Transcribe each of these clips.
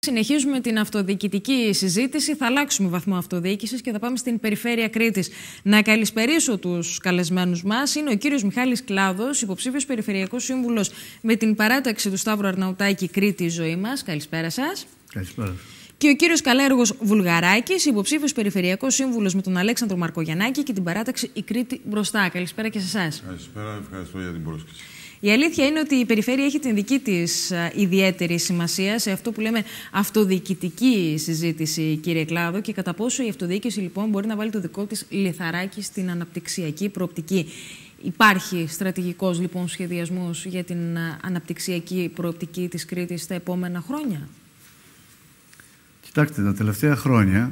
Συνεχίζουμε την αυτοδιοικητική συζήτηση. Θα αλλάξουμε βαθμό αυτοδιοίκησης και θα πάμε στην περιφέρεια Κρήτης. Να καλησπερίσω τους καλεσμένους μας. Είναι ο κύριος Μιχάλης Κλάδος, υποψήφιος περιφερειακός σύμβουλος με την παράταξη του Σταύρου Αρναουτάκη Κρήτη η ζωή μας. Καλησπέρα σας. Καλησπέρα. Και ο κύριος Καλέργος Βουλγαράκης, υποψήφιος περιφερειακός σύμβουλος με τον Αλέξανδρο Μαρκογιαννάκη και την παράταξη Η Κρήτη Μπροστά. Καλησπέρα και σε εσάς. Καλησπέρα, ευχαριστώ για την πρόσκληση. Η αλήθεια είναι ότι η περιφέρεια έχει την δική της ιδιαίτερη σημασία σε αυτό που λέμε αυτοδιοικητική συζήτηση, κύριε Κλάδο, και κατά πόσο η αυτοδιοίκηση λοιπόν μπορεί να βάλει το δικό της λιθαράκι στην αναπτυξιακή προοπτική. Υπάρχει στρατηγικός λοιπόν σχεδιασμός για την αναπτυξιακή προοπτική της Κρήτης στα επόμενα χρόνια? Κοιτάξτε, τα τελευταία χρόνια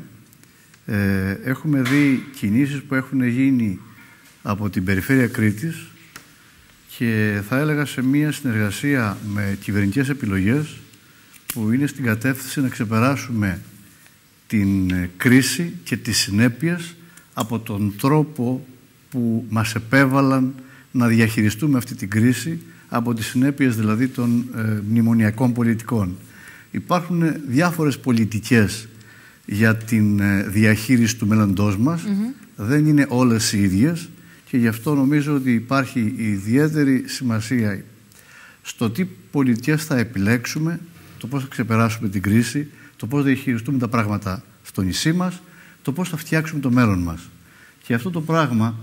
έχουμε δει κινήσεις που έχουν γίνει από την περιφέρεια Κρήτης και θα έλεγα σε μια συνεργασία με κυβερνητικές επιλογές που είναι στην κατεύθυνση να ξεπεράσουμε την κρίση και τις συνέπειες από τον τρόπο που μας επέβαλαν να διαχειριστούμε αυτή την κρίση, από τις συνέπειες δηλαδή των μνημονιακών πολιτικών. Υπάρχουν διάφορες πολιτικές για την διαχείριση του μέλλοντός μας, δεν είναι όλες οι ίδιες. Και γι' αυτό νομίζω ότι υπάρχει ιδιαίτερη σημασία στο τι πολιτικές θα επιλέξουμε, το πώς θα ξεπεράσουμε την κρίση, το πώς θα διαχειριστούμε τα πράγματα στο νησί μας, το πώς θα φτιάξουμε το μέλλον μας. Και αυτό το πράγμα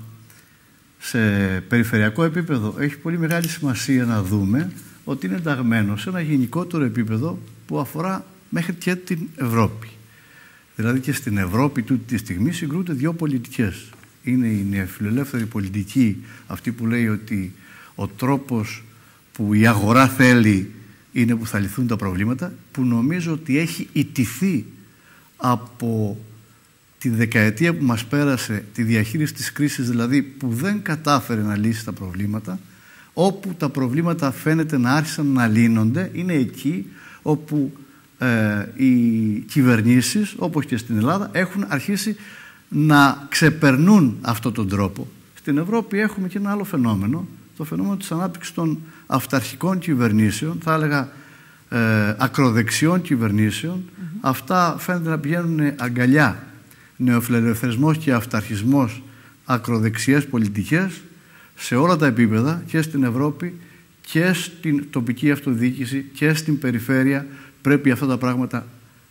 σε περιφερειακό επίπεδο έχει πολύ μεγάλη σημασία να δούμε ότι είναι ενταγμένο σε ένα γενικότερο επίπεδο που αφορά μέχρι και την Ευρώπη. Δηλαδή και στην Ευρώπη τούτη τη στιγμή συγκρούνται δύο πολιτικές. Είναι η νεοφιλελεύθερη πολιτική, αυτή που λέει ότι ο τρόπος που η αγορά θέλει είναι που θα λυθούν τα προβλήματα, που νομίζω ότι έχει ιτηθεί από τη δεκαετία που μας πέρασε, τη διαχείριση της κρίσης δηλαδή, που δεν κατάφερε να λύσει τα προβλήματα. Όπου τα προβλήματα φαίνεται να άρχισαν να λύνονται, είναι εκεί όπου οι κυβερνήσεις, όπως και στην Ελλάδα, έχουν αρχίσει να ξεπερνούν αυτόν τον τρόπο. Στην Ευρώπη έχουμε και ένα άλλο φαινόμενο, το φαινόμενο της ανάπτυξης των αυταρχικών κυβερνήσεων, θα έλεγα ακροδεξιών κυβερνήσεων. Αυτά φαίνεται να πηγαίνουν αγκαλιά. Νεοφιλελευθερισμός και αυταρχισμός, ακροδεξιές πολιτικές σε όλα τα επίπεδα, και στην Ευρώπη και στην τοπική αυτοδιοίκηση και στην περιφέρεια. Πρέπει αυτά τα πράγματα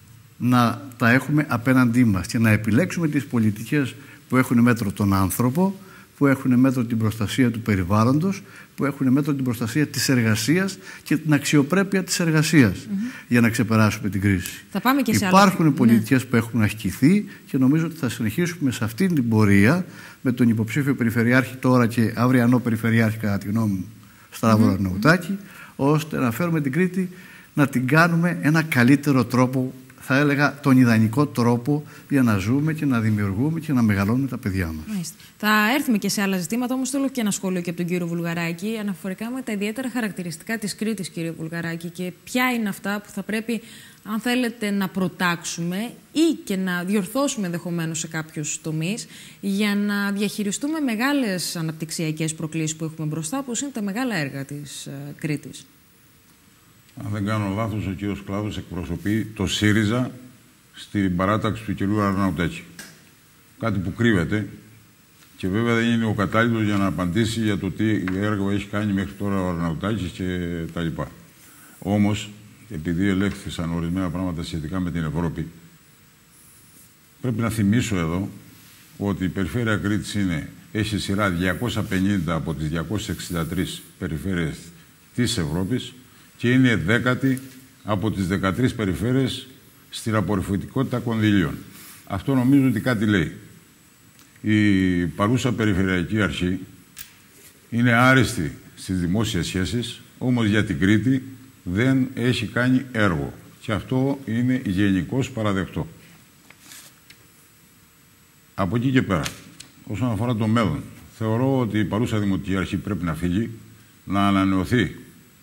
να τα έχουμε απέναντί μας και να επιλέξουμε τις πολιτικές που έχουν μέτρο τον άνθρωπο, που έχουν μέτρο την προστασία του περιβάλλοντος, που έχουν μέτρο την προστασία της εργασίας και την αξιοπρέπεια της εργασίας για να ξεπεράσουμε την κρίση. Θα πάμε και σε Υπάρχουν πολιτικές που έχουν ασκηθεί και νομίζω ότι θα συνεχίσουμε σε αυτή την πορεία με τον υποψήφιο περιφερειάρχη τώρα και αυριανό περιφερειάρχη, κατά τη γνώμη μου, Σταύρο Αρναουτάκη, ώστε να φέρουμε την Κρήτη να την κάνουμε ένα καλύτερο τρόπο, θα έλεγα τον ιδανικό τρόπο για να ζούμε και να δημιουργούμε και να μεγαλώνουμε τα παιδιά μας. Μάλιστα. Θα έρθουμε και σε άλλα ζητήματα, όμως θέλω και ένα σχόλιο και από τον κύριο Βουλγαράκη αναφορικά με τα ιδιαίτερα χαρακτηριστικά της Κρήτης, κύριε Βουλγαράκη, και ποια είναι αυτά που θα πρέπει, αν θέλετε, να προτάξουμε ή και να διορθώσουμε ενδεχομένως σε κάποιους τομείς για να διαχειριστούμε μεγάλες αναπτυξιακές προκλήσεις που έχουμε μπροστά, όπως είναι τα μεγάλα έργα της Κρήτης. Αν δεν κάνω λάθος, ο κύριος Κλάδος εκπροσωπεί το ΣΥΡΙΖΑ στην παράταξη του κυρίου Αρναουτάκη. Κάτι που κρύβεται και βέβαια δεν είναι ο κατάλληλος για να απαντήσει για το τι έργο έχει κάνει μέχρι τώρα ο Αρναουτάκης και τα λοιπά. Όμως, επειδή ελέγχθησαν ορισμένα πράγματα σχετικά με την Ευρώπη, πρέπει να θυμίσω εδώ ότι η περιφέρεια Κρήτης έχει σειρά 250 από τις 263 περιφέρειες της Ευρώπης και είναι 10η από τις 13 περιφέρειες στην απορροφητικότητα κονδυλίων. Αυτό νομίζω ότι κάτι λέει. Η παρούσα Περιφερειακή Αρχή είναι άριστη στις δημόσιες σχέσεις, όμως για την Κρήτη δεν έχει κάνει έργο. Και αυτό είναι γενικώς παραδεκτό. Από εκεί και πέρα, όσον αφορά το μέλλον, θεωρώ ότι η παρούσα Δημοτική Αρχή πρέπει να φύγει, να ανανεωθεί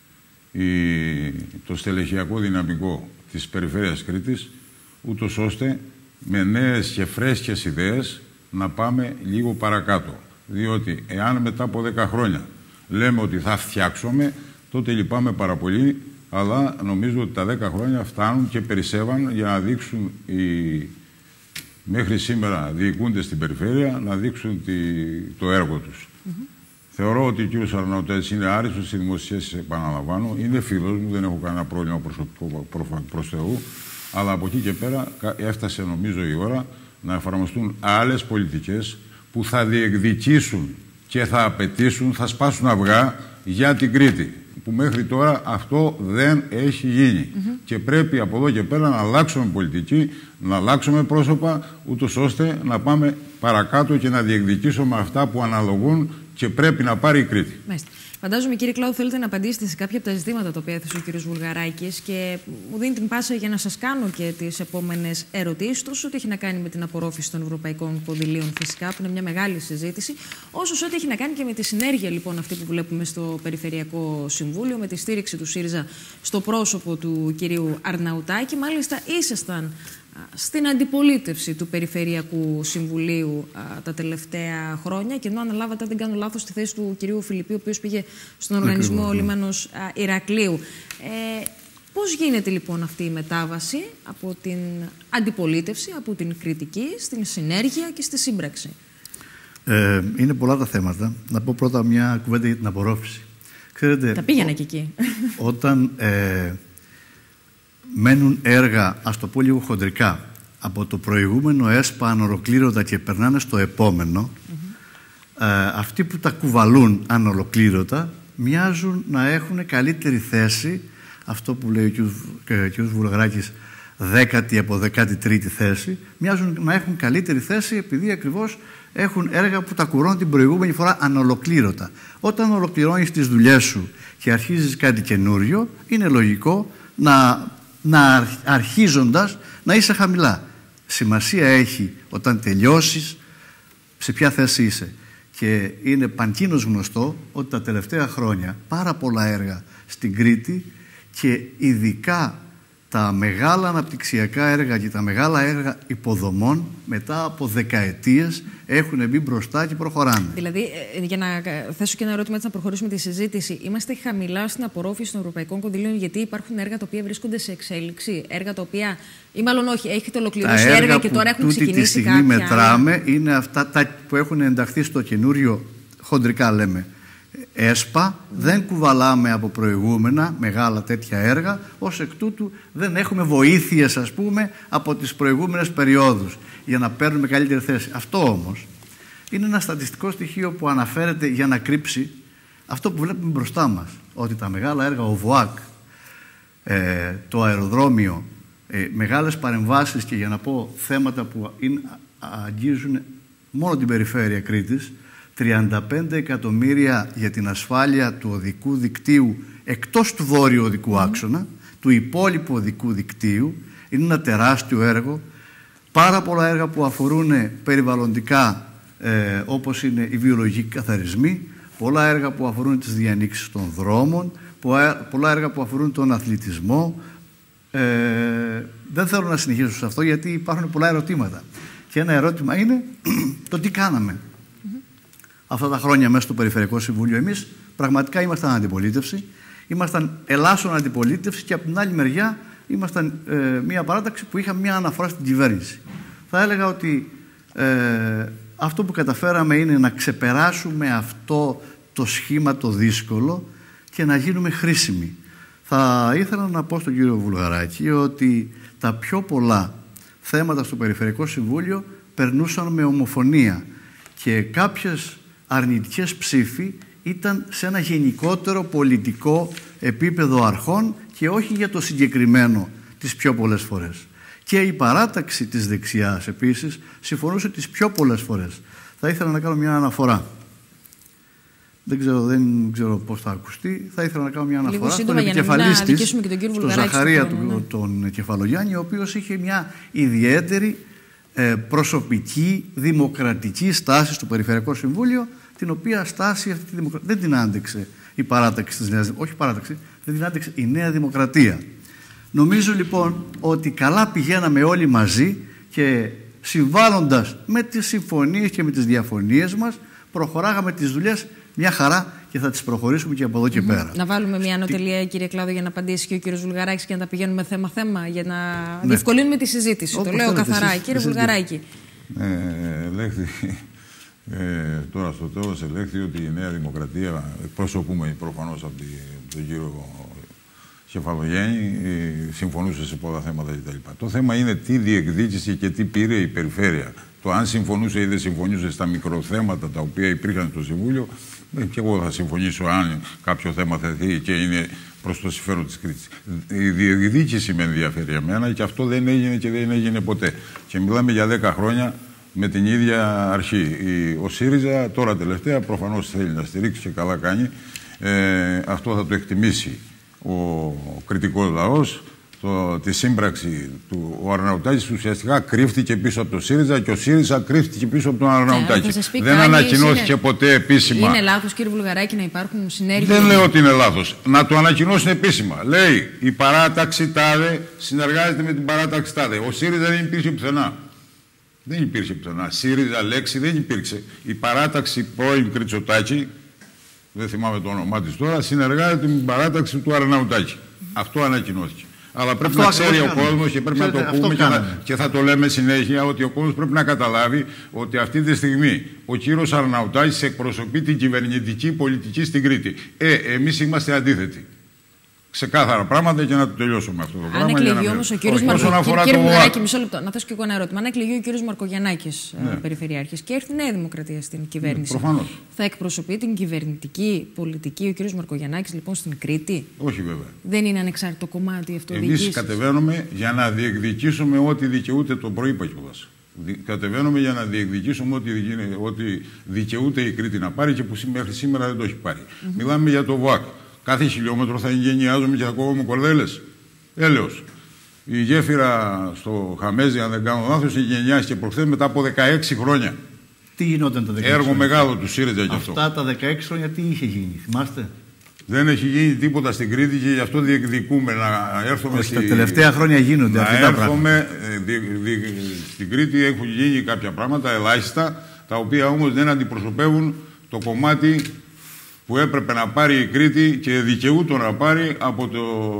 το στελεχειακό δυναμικό της Περιφέρειας Κρήτης, ούτως ώστε με νέες και φρέσκες ιδέες να πάμε λίγο παρακάτω. Διότι εάν μετά από 10 χρόνια λέμε ότι θα φτιάξουμε, τότε λυπάμαι πάρα πολύ, αλλά νομίζω ότι τα 10 χρόνια φτάνουν και περισσεύαν για να δείξουν οι μέχρι σήμερα διοικούνται στην περιφέρεια να δείξουν το έργο τους. Θεωρώ ότι ο κ. Αρναουτάκης είναι άριστος στη δημοσία σχέση, επαναλαμβάνω. Είναι φίλος μου, δεν έχω κανένα πρόβλημα προσωπικό προς Θεού. Αλλά από εκεί και πέρα έφτασε νομίζω η ώρα να εφαρμοστούν άλλες πολιτικές που θα διεκδικήσουν και θα απαιτήσουν, θα σπάσουν αυγά για την Κρήτη. Που μέχρι τώρα αυτό δεν έχει γίνει. Και πρέπει από εδώ και πέρα να αλλάξουμε πολιτική, να αλλάξουμε πρόσωπα, ούτως ώστε να πάμε παρακάτω και να διεκδικήσουμε αυτά που αναλογούν και πρέπει να πάρει η Κρήτη. Μάλιστα. Φαντάζομαι, κύριε Κλάου, θέλετε να απαντήσετε σε κάποια από τα ζητήματα τα οποία έθεσε ο κύριος Βουλγαράκης και μου δίνει την πάσα για να σας κάνω και τις επόμενες ερωτήσεις, τόσο ό,τι έχει να κάνει με την απορρόφηση των ευρωπαϊκών κονδυλίων, φυσικά, που είναι μια μεγάλη συζήτηση, όσο ό,τι έχει να κάνει και με τη συνέργεια λοιπόν αυτή που βλέπουμε στο Περιφερειακό Συμβούλιο, με τη στήριξη του ΣΥΡΙΖΑ στο πρόσωπο του κυρίου Αρναουτάκη. Μάλιστα, ήσασταν στην αντιπολίτευση του Περιφερειακού Συμβουλίου τα τελευταία χρόνια και ενώ αναλάβατε, αν δεν κάνω λάθος, στη θέση του κυρίου Φιλιππίου, ο οποίος πήγε στον οργανισμό Λίμανος Ηρακλείου. Πώς γίνεται λοιπόν αυτή η μετάβαση από την αντιπολίτευση, από την κριτική, στην συνέργεια και στη σύμπραξη? Είναι πολλά τα θέματα. Να πω πρώτα μια κουβέντα για την απορρόφηση. Ξέρετε, τα πήγαινα και εκεί. Όταν μένουν έργα, ας το πω λίγο χοντρικά, από το προηγούμενο ΕΣΠΑ ανολοκλήρωτα και περνάνε στο επόμενο, αυτοί που τα κουβαλούν ανολοκλήρωτα μοιάζουν να έχουν καλύτερη θέση, αυτό που λέει ο κ. Βουλγαράκης, 10η από 13η θέση, μοιάζουν να έχουν καλύτερη θέση επειδή ακριβώς έχουν έργα που τα κουρώνουν την προηγούμενη φορά ανολοκλήρωτα. Όταν ολοκληρώνεις τις δουλειές σου και αρχίζεις κάτι καινούριο, είναι λογικό να αρχίζοντας να είσαι χαμηλά. Σημασία έχει όταν τελειώσεις σε ποια θέση είσαι. Και είναι παντίνος γνωστό ότι τα τελευταία χρόνια πάρα πολλά έργα στην Κρήτη και ειδικά τα μεγάλα αναπτυξιακά έργα και τα μεγάλα έργα υποδομών μετά από δεκαετίες έχουν μπει μπροστά και προχωράνε. Δηλαδή, για να θέσω και ένα ερώτημα έτσι να προχωρήσουμε τη συζήτηση, είμαστε χαμηλά στην απορρόφηση των ευρωπαϊκών κονδυλίων γιατί υπάρχουν έργα τα οποία βρίσκονται σε εξέλιξη, έργα τα οποία, ή μάλλον όχι, έχετε ολοκληρώσει έργα και τώρα έχουν ξεκινήσει κάποια. Αυτή τη στιγμή μετράμε είναι αυτά που έχουν ενταχθεί στο καινούριο, χοντρικά λέμε, ΕΣΠΑ, δεν κουβαλάμε από προηγούμενα μεγάλα τέτοια έργα, ως εκ τούτου δεν έχουμε βοήθειες, ας πούμε, από τις προηγούμενες περιόδους για να παίρνουμε καλύτερη θέση. Αυτό όμως είναι ένα στατιστικό στοιχείο που αναφέρεται για να κρύψει αυτό που βλέπουμε μπροστά μας, ότι τα μεγάλα έργα, ο ΒΟΑΚ, το αεροδρόμιο, μεγάλες παρεμβάσεις και για να πω θέματα που αγγίζουν μόνο την περιφέρεια Κρήτης, 35 εκατομμύρια για την ασφάλεια του οδικού δικτύου εκτός του βόρειου οδικού άξονα, του υπόλοιπου οδικού δικτύου. Είναι ένα τεράστιο έργο. Πάρα πολλά έργα που αφορούν περιβαλλοντικά, όπως είναι οι βιολογικοί καθαρισμοί, πολλά έργα που αφορούν τις διανοίξεις των δρόμων, πολλά έργα που αφορούν τον αθλητισμό. Δεν θέλω να συνεχίσω σε αυτό γιατί υπάρχουν πολλά ερωτήματα. Και ένα ερώτημα είναι το τι κάναμε. Αυτά τα χρόνια μέσα στο Περιφερειακό Συμβούλιο, εμείς πραγματικά ήμασταν αντιπολίτευση, ήμασταν ελάσσον αντιπολίτευση και από την άλλη μεριά ήμασταν μια παράταξη που είχαμε μια αναφορά στην κυβέρνηση. Θα έλεγα ότι αυτό που καταφέραμε είναι να ξεπεράσουμε αυτό το σχήμα το δύσκολο και να γίνουμε χρήσιμοι. Θα ήθελα να πω στον κύριο Βουλγαράκη ότι τα πιο πολλά θέματα στο Περιφερειακό Συμβούλιο περνούσαν με ομοφωνία και κάποιες αρνητικές ψήφοι ήταν σε ένα γενικότερο πολιτικό επίπεδο αρχών και όχι για το συγκεκριμένο τις πιο πολλές φορές. Και η παράταξη της δεξιάς επίσης συμφωνούσε τις πιο πολλές φορές. Θα ήθελα να κάνω μια αναφορά. Δεν ξέρω πώς θα ακουστεί. Θα ήθελα να κάνω μια αναφορά στον επικεφαλής της, στον Ζαχαρία τον Κεφαλογιάννη, ο οποίος είχε μια ιδιαίτερη προσωπική, δημοκρατική στάση στο Περιφερειακό Συμβούλιο, την οποία στάση αυτή δεν την άντεξε η παράταξη της Νέας, όχι παράταξη, δεν την άντεξε η Νέα Δημοκρατία. Νομίζω λοιπόν ότι καλά πηγαίναμε όλοι μαζί και συμβάλλοντας με τις συμφωνίες και με τις διαφωνίες μας, προχωράγαμε τις δουλειές μια χαρά και θα τις προχωρήσουμε και από εδώ και πέρα. Να βάλουμε μια ανωτελεία, κύριε Κλάδο, για να απαντήσει και ο κύριος Βουλγαράκης και να τα πηγαίνουμε θέμα-θέμα για να διευκολύνουμε τη συζήτηση. Όπως το λέω καθαρά. Κύριε Βουλγαράκη. Τώρα στο τέλος ελέγχθη ότι η Νέα Δημοκρατία, εκπροσωπούμε προφανώς από τον κύριο Κεφαλογέννη, συμφωνούσε σε πολλά θέματα κτλ. Το θέμα είναι τι διεκδίκησε και τι πήρε η περιφέρεια. Το αν συμφωνούσε ή δεν συμφωνούσε στα μικροθέματα τα οποία υπήρχαν στο Συμβούλιο, και εγώ θα συμφωνήσω αν κάποιο θέμα θεθεί και είναι προς το συμφέρον της Κρήτης. Η διεκδίκηση με ενδιαφέρει εμένα και αυτό δεν έγινε και δεν έγινε ποτέ. Και μιλάμε για 10 χρόνια με την ίδια αρχή. Ο ΣΥΡΙΖΑ τώρα τελευταία προφανώς θέλει να στηρίξει και καλά κάνει. Αυτό θα το εκτιμήσει ο κριτικός λαός. Τη σύμπραξη του ο Αρναουτάκης ουσιαστικά κρύφτηκε πίσω από το ΣΥΡΙΖΑ και ο ΣΥΡΙΖΑ κρύφτηκε πίσω από τον Αρναουτάκη. Δεν ανακοινώθηκε ποτέ επίσημα. Είναι λάθος, κύριε Βουλγαράκη, να υπάρχουν συνέργειες? Δεν λέω ότι είναι λάθος. Να το ανακοινώσουν επίσημα. Λέει η παράταξη τάδε συνεργάζεται με την παράταξη τάδε. Ο ΣΥΡΙΖΑ δεν υπήρχε πουθενά. Δεν υπήρχε πουθενά. ΣΥΡΙΖΑ λέξη δεν υπήρξε. Η παράταξη πρώην Κριτσοτάκη, δεν θυμάμαι το όνομά της τώρα, συνεργάζεται με την παράταξη του Αρναουτάκη. Αυτό ανακοινώθηκε. Αλλά πρέπει να ξέρει ο κόσμος και πρέπει να το πούμε και θα το λέμε συνέχεια ότι ο κόσμος πρέπει να καταλάβει ότι αυτή τη στιγμή ο κύριος Αρναουτάκης εκπροσωπεί την κυβερνητική πολιτική στην Κρήτη. Εμείς είμαστε αντίθετοι. Ξεκάθαρα πράγματα και να το τελειώσουμε αυτό το πράγμα. Αν εκλεγεί όμως ο κύριος Μαρκογιαννάκης. Κύριε Βουλγαράκη, μισό λεπτό, να θέσω και εγώ ένα ερώτημα. Αν εκλεγεί ο κύριος Μαρκογιαννάκης περιφερειάρχης και έρθει η Νέα Δημοκρατία στην κυβέρνηση, θα εκπροσωπεί την κυβερνητική πολιτική ο κύριος Μαρκογιαννάκης λοιπόν στην Κρήτη? Όχι, βέβαια. Δεν είναι ανεξάρτητο κομμάτι αυτοδιοίκησης? Εμείς κατεβαίνουμε για να διεκδικήσουμε ό,τι δικαιούται, το προείπα κιόλας. Κατεβαίνουμε για να διεκδικήσουμε ό,τι δικαιούται η Κρήτη να πάρει και που μέχρι σήμερα δεν το έχει πάρει. Μιλάμε για το ΒΟΑΚ. Κάθε χιλιόμετρο θα εγκαινιάζουμε και θα κόβουμε κορδέλες. Έλεος. Η γέφυρα στο Χαμέζι, αν δεν κάνω λάθος, εγκαινιάστηκε προχθές μετά από 16 χρόνια. Τι γινόταν τα 16 χρόνια? Έργο μεγάλο του ΣΥΡΙΖΑ κι αυτό. Αυτά τα 16 χρόνια τι είχε γίνει, θυμάστε? Δεν έχει γίνει τίποτα στην Κρήτη και γι' αυτό διεκδικούμε να έρθουμε τα τελευταία χρόνια γίνονται αρκετά πράγματα. Στην Κρήτη έχουν γίνει κάποια πράγματα ελάχιστα, τα οποία όμως δεν αντιπροσωπεύουν το κομμάτι που έπρεπε να πάρει η Κρήτη και δικαιούτο να πάρει από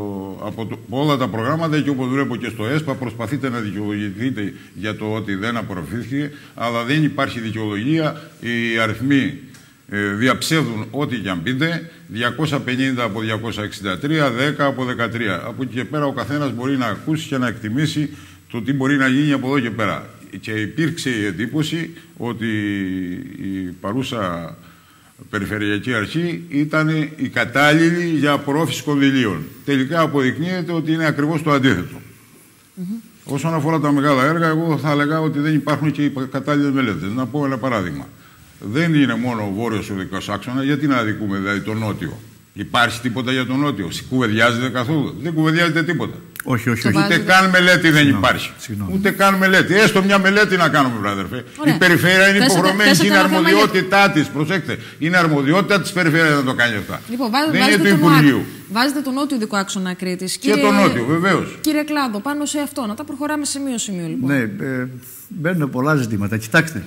όλα τα προγράμματα, και όπως βλέπω και στο ΕΣΠΑ προσπαθείτε να δικαιολογηθείτε για το ότι δεν απορροφήθηκε, αλλά δεν υπάρχει δικαιολογία. Οι αριθμοί διαψεύδουν ό,τι και αν πείτε. 250 από 263, 10 από 13. Από εκεί και πέρα ο καθένας μπορεί να ακούσει και να εκτιμήσει το τι μπορεί να γίνει από εδώ και πέρα. Και υπήρξε η εντύπωση ότι η παρούσα Περιφερειακή Αρχή ήταν η κατάλληλη για απορρόφηση κονδυλίων. Τελικά αποδεικνύεται ότι είναι ακριβώς το αντίθετο. Όσον αφορά τα μεγάλα έργα, εγώ θα έλεγα ότι δεν υπάρχουν και οι κατάλληλες μελέτες. Να πω ένα παράδειγμα. Δεν είναι μόνο ο βόρειος οδικός άξονα, γιατί να αδικούμε δηλαδή τον νότιο? Υπάρχει τίποτα για τον νότιο? Κουβεντιάζεται καθόλου? Δεν κουβεντιάζεται τίποτα. Όχι. Ούτε καν μελέτη δεν υπάρχει. Ούτε καν μελέτη. Έστω μια μελέτη να κάνουμε, βράδερφε. Η περιφέρεια είναι υποχρεωμένη και είναι αρμοδιότητά της. Προσέξτε. Είναι αρμοδιότητα της περιφέρειας να το κάνει αυτά. Λοιπόν, δεν είναι του Υπουργείου. Βάζετε τον νότιο οδικό άξονα Κρήτης. Και τον νότιο, βεβαίως. Κύριε Κλάδο, πάνω σε αυτό, να τα προχωράμε σημείο-σημείο, λοιπόν. Ναι, μπαίνουν πολλά ζητήματα. Κοιτάξτε.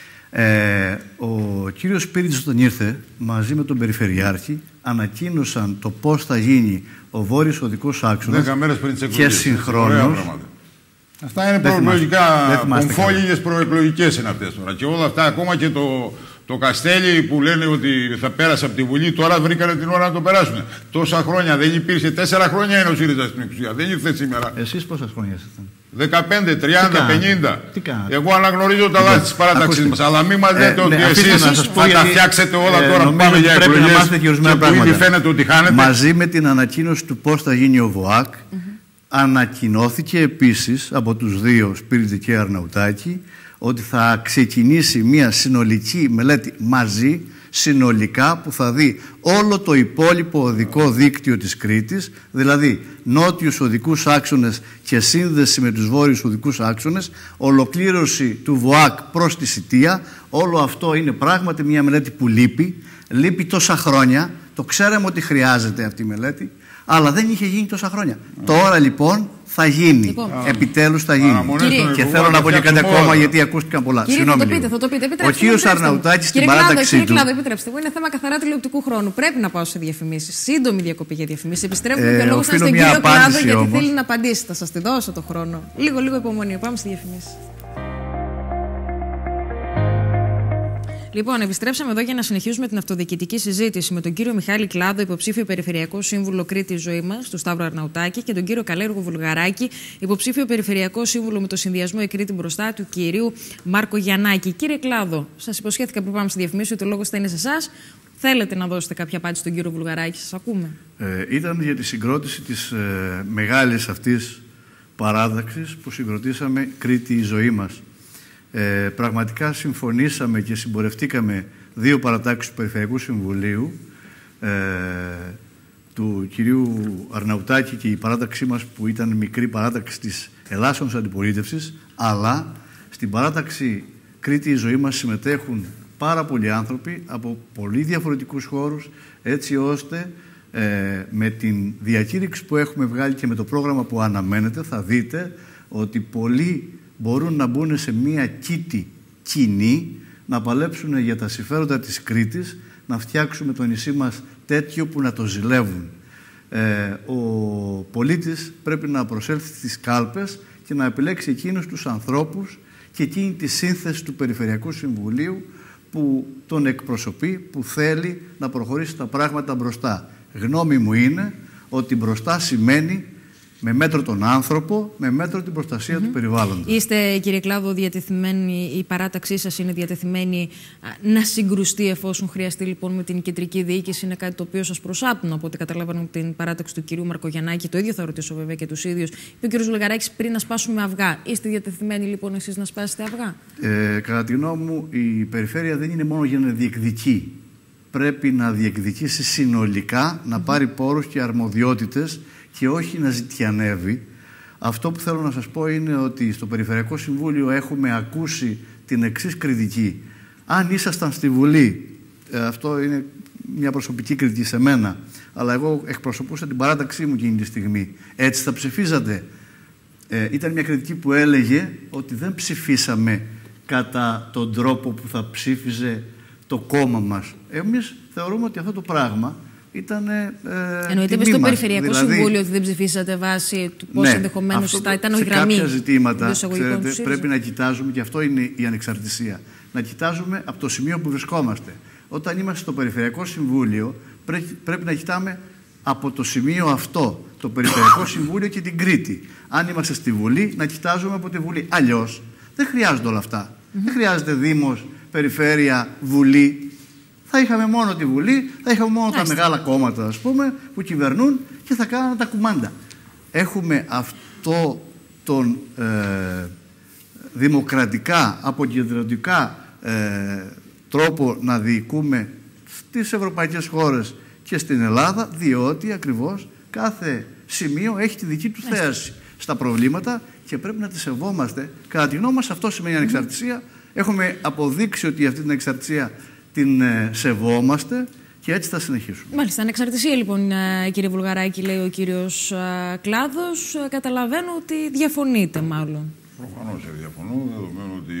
Ο κύριος Σπύριτης όταν ήρθε μαζί με τον Περιφερειάρχη ανακοίνωσαν το πώς θα γίνει ο βόρειος οδικός άξονας 10 μέρες πριν τις και συγχρόνως. Αυτά είναι προεκλογικά, κομφόλιγες προεκλογικές είναι αυτές τώρα. Και όλα αυτά, ακόμα και το Καστέλι που λένε ότι θα πέρασε από τη Βουλή, τώρα βρήκανε την ώρα να το περάσουν. Τόσα χρόνια δεν υπήρχε, 4 χρόνια είναι ο ΣΥΡΙΖΑ στην εξουσία. Δεν ήρθε σήμερα. Εσείς πόσες χρόνια ήσασταν? 15, 30, 50. Τι κάνατε? Εγώ αναγνωρίζω τα λάθη της παράταξης μας. Αλλά μην μας λέτε ότι εσείς θα τα φτιάξετε όλα τώρα που πάμε για εκλογές και που ήδη φαίνεται ότι χάνετε. Μαζί με την ανακοίνωση του πώς θα γίνει ο ΒΟΑΚ, ανακοινώθηκε επίσης από τους δύο, Σπύριτη και Αρναουτάκη, ότι θα ξεκινήσει μια συνολική μελέτη μαζί, συνολικά, που θα δει όλο το υπόλοιπο οδικό δίκτυο της Κρήτης, δηλαδή νότιους οδικούς άξονες και σύνδεση με τους βόρειους οδικούς άξονες, ολοκλήρωση του ΒΟΑΚ προς τη Σιτία. Όλο αυτό είναι πράγματι μια μελέτη που λείπει τόσα χρόνια. Το ξέραμε ότι χρειάζεται αυτή η μελέτη, Αλλά δεν είχε γίνει τόσα χρόνια. Τώρα λοιπόν θα γίνει. Επιτέλους θα γίνει. Και θέλω να πω και κάτι ακόμα, γιατί ακούστηκαν πολλά. Συγγνώμη. Θα το πείτε. Ο κύριος Αρναουτάκης στην παράταξή του. Κύριε Κλάδο, επιτρέψτε μου, είναι θέμα καθαρά τηλεοπτικού χρόνου. Πρέπει να πάω σε διαφημίσεις. Σύντομη διακοπή για διαφημίσεις. Επιστρέφουμε και λόγω σας στον κύριο Κλάδο, γιατί θέλει να απαντήσει. Θα σας τη δώσω το χρόνο. Λίγο υπομονή. Πάμε στη διαφημίσεις. Λοιπόν, επιστρέψαμε εδώ για να συνεχίσουμε την αυτοδιοικητική συζήτηση με τον κύριο Μιχάλη Κλάδο, υποψήφιο Περιφερειακό Σύμβουλο Κρήτη Ζωή μας, του Σταύρο Αρναουτάκη, και τον κύριο Καλέργο Βουλγαράκη, υποψήφιο Περιφερειακό Σύμβουλο με το συνδυασμό η Κρήτη μπροστά, του κυρίου Μάρκο Γιαννάκη. Κύριε Κλάδο, σας υποσχέθηκα πριν πάμε στη διαφημίση ότι ο λόγος θα είναι σε εσάς. Θέλετε να δώσετε κάποια απάντηση στον κύριο Βουλγαράκη, σας ακούμε. Ήταν για τη συγκρότηση της μεγάλης αυτής παράταξης που συγκροτήσαμε Κρήτη η Ζωή μας. Πραγματικά συμφωνήσαμε και συμπορευτήκαμε δύο παρατάξεις του Περιφερειακού Συμβουλίου, του κυρίου Αρναουτάκη και η παράταξή μας που ήταν μικρή παράταξη της ελάσσονος αντιπολίτευσης, αλλά στην παράταξη Κρήτη η Ζωή μας συμμετέχουν πάρα πολλοί άνθρωποι από πολύ διαφορετικούς χώρους, έτσι ώστε με την διακήρυξη που έχουμε βγάλει και με το πρόγραμμα που αναμένεται θα δείτε ότι πολλοί μπορούν να μπουν σε μία κήτη κοινή, να παλέψουν για τα συμφέροντα της Κρήτης, να φτιάξουμε το νησί μας τέτοιο που να το ζηλεύουν. Ο πολίτης πρέπει να προσέλθει στις κάλπες και να επιλέξει εκείνους τους ανθρώπους και εκείνη τη σύνθεση του Περιφερειακού Συμβουλίου που τον εκπροσωπεί, που θέλει να προχωρήσει τα πράγματα μπροστά. Γνώμη μου είναι ότι μπροστά σημαίνει με μέτρο τον άνθρωπο, με μέτρο την προστασία του περιβάλλοντος. Είστε, κύριε Κλάδο, διατεθειμένοι, η παράταξή σας είναι διατεθειμένη να συγκρουστεί εφόσον χρειαστεί λοιπόν με την κεντρική διοίκηση? Είναι κάτι το οποίο σας προσάπτουν, από ό,τι καταλάβαμε από την παράταξη του κυρίου Μαρκογιαννάκη. Το ίδιο θα ρωτήσω βέβαια και τους ίδιους. Είπε ο κύριος Βουλγαράκης πριν να σπάσουμε αυγά. Είστε διατεθειμένοι λοιπόν εσείς να σπάσετε αυγά? Κατά τη γνώμη μου, η περιφέρεια δεν είναι μόνο για να διεκδικεί. Πρέπει να διεκδικήσει συνολικά, να πάρει πόρους και αρμοδιότητες και όχι να ζητιανεύει. Αυτό που θέλω να σας πω είναι ότι στο Περιφερειακό Συμβούλιο έχουμε ακούσει την εξής κριτική. Αν ήσασταν στη Βουλή, αυτό είναι μια προσωπική κριτική σε μένα, αλλά εγώ εκπροσωπούσα την παράταξή μου εκείνη τη στιγμή, έτσι θα ψηφίζατε? Ήταν μια κριτική που έλεγε ότι δεν ψηφίσαμε κατά τον τρόπο που θα ψήφιζε το κόμμα μας. Εμείς θεωρούμε ότι αυτό το πράγμα ήταν. Εννοείται μες στο Περιφερειακό Συμβούλιο ότι δεν ψηφίσατε βάσει του πώς ενδεχομένως ήταν η γραμμή. Σε κάποια ζητήματα, ξέρετε, πρέπει να κοιτάζουμε, και αυτό είναι η ανεξαρτησία, να κοιτάζουμε από το σημείο που βρισκόμαστε. Όταν είμαστε στο Περιφερειακό Συμβούλιο, πρέπει να κοιτάμε από το σημείο αυτό, το Περιφερειακό Συμβούλιο και την Κρήτη. Αν είμαστε στη Βουλή, να κοιτάζουμε από τη Βουλή. Αλλιώς δεν χρειάζονται όλα αυτά. Δεν χρειάζεται Δήμος, Περιφέρεια, Βουλή. Θα είχαμε μόνο τη Βουλή, θα είχαμε μόνο τα μεγάλα κόμματα, ας πούμε, που κυβερνούν και θα κάνανε τα κουμάντα. Έχουμε αυτό τον δημοκρατικά, αποκεντρωτικά τρόπο να διοικούμε στις ευρωπαϊκές χώρες και στην Ελλάδα, διότι ακριβώς κάθε σημείο έχει τη δική του θέαση στα προβλήματα και πρέπει να τη σεβόμαστε. Κατά τη γνώμη μας αυτό σημαίνει ανεξαρτησία. Έχουμε αποδείξει ότι αυτή την εξαρτησία την σεβόμαστε και έτσι θα συνεχίσουμε. Μάλιστα, ανεξαρτησία λοιπόν, κύριε Βουλγαράκη, λέει ο κύριος Κλάδος. Καταλαβαίνω ότι διαφωνείτε μάλλον. Προφανώς διαφωνώ, δεδομένου ότι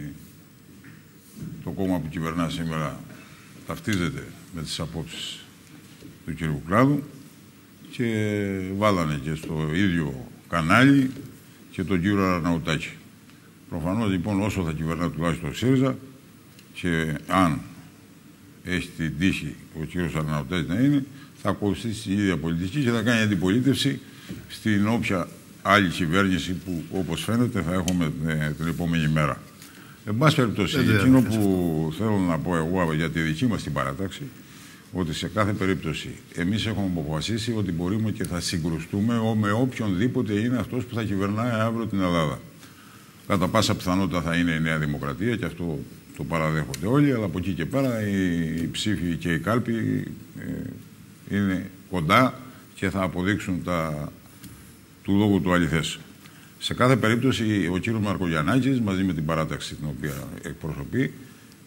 το κόμμα που κυβερνά σήμερα ταυτίζεται με τις απόψεις του κύριου Κλάδου και βάλανε και στο ίδιο κανάλι και τον κύριο Αρναουτάκη. Προφανώς λοιπόν όσο θα κυβερνά τουλάχιστον ο ΣΥΡΙΖΑ και αν έχει την τύχη ο κύριος Αρναουτάκης να είναι, θα ακολουθήσει την ίδια πολιτική και θα κάνει αντιπολίτευση στην όποια άλλη κυβέρνηση που όπως φαίνεται θα έχουμε την επόμενη μέρα. Εν πάση περιπτώσει, εκείνο που θέλω να πω εγώ για τη δική μας την παράταξη, ότι σε κάθε περίπτωση εμείς έχουμε αποφασίσει ότι μπορούμε και θα συγκρουστούμε με οποιονδήποτε είναι αυτός που θα κυβερνάει αύριο την Ελλάδα. Κατά πάσα πιθανότητα θα είναι η Νέα Δημοκρατία και αυτό το παραδέχονται όλοι, αλλά από εκεί και πέρα οι ψήφοι και οι κάλποι είναι κοντά και θα αποδείξουν του λόγου του αληθές. Σε κάθε περίπτωση ο κύριος Μαρκογιαννάκης μαζί με την παράταξη την οποία εκπροσωπεί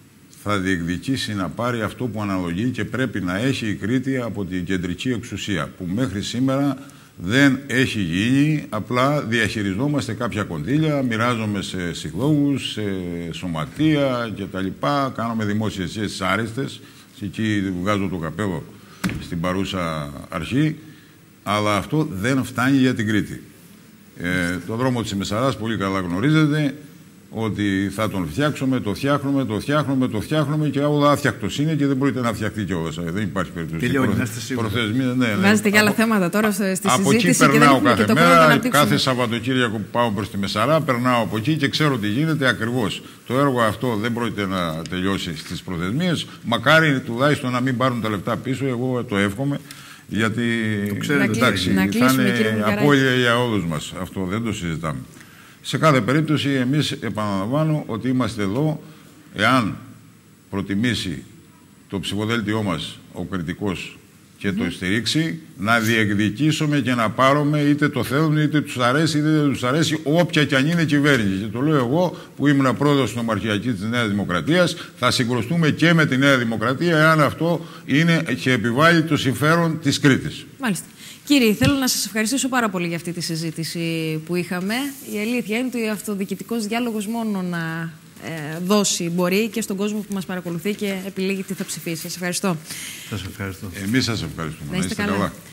θα διεκδικήσει να πάρει αυτό που αναλογεί και πρέπει να έχει η Κρήτη από την κεντρική εξουσία, που μέχρι σήμερα δεν έχει γίνει, απλά διαχειριζόμαστε κάποια κονδύλια, μοιράζομαι σε συλλόγους, σε σωματεία κτλ. Κάνουμε δημόσιες σχέσεις άριστες, εκεί βγάζω το καπέλο στην παρούσα αρχή, αλλά αυτό δεν φτάνει για την Κρήτη. Το δρόμο της Μεσαράς πολύ καλά γνωρίζετε, ότι θα τον φτιάξουμε, το φτιάχνουμε και όλα άθιακτος είναι και δεν μπορείτε να φτιαχτεί κιόλας. Δεν υπάρχει περίπτωση. Βάζετε και άλλα θέματα τώρα στη συζήτηση. Από εκεί περνάω κάθε μέρα, κάθε Σαββατοκύριακο που πάω προς τη Μεσαρά, περνάω από εκεί και ξέρω τι γίνεται ακριβώς. Το έργο αυτό δεν πρόκειται να τελειώσει στις προθεσμίες. Μακάρι τουλάχιστον να μην πάρουν τα λεφτά πίσω, εγώ το εύχομαι. Γιατί εντάξει, θα είναι απώλεια για όλους μας. Αυτό δεν το συζητάμε. Σε κάθε περίπτωση, εμείς επαναλαμβάνω ότι είμαστε εδώ, εάν προτιμήσει το ψηφοδέλτιό μας ο κριτικός και το στηρίξει, να διεκδικήσουμε και να πάρουμε, είτε το θέλουν, είτε τους αρέσει, είτε δεν τους αρέσει, όποια κι αν είναι κυβέρνηση. Και το λέω εγώ, που ήμουν πρόεδρος της Νομαρχιακής της Νέας Δημοκρατίας, θα συγκρουστούμε και με τη Νέα Δημοκρατία, εάν αυτό είναι και επιβάλλει το συμφέρον της Κρήτης. Μάλιστα. Κύριε, θέλω να σας ευχαριστήσω πάρα πολύ για αυτή τη συζήτηση που είχαμε. Η αλήθεια είναι ότι ο αυτοδιοικητικός διάλογος μόνο να δώσει μπορεί και στον κόσμο που μας παρακολουθεί και επιλέγει τι θα ψηφίσει. Σας ευχαριστώ. Σας ευχαριστώ. Εμείς σας ευχαριστούμε. Να είστε καλά.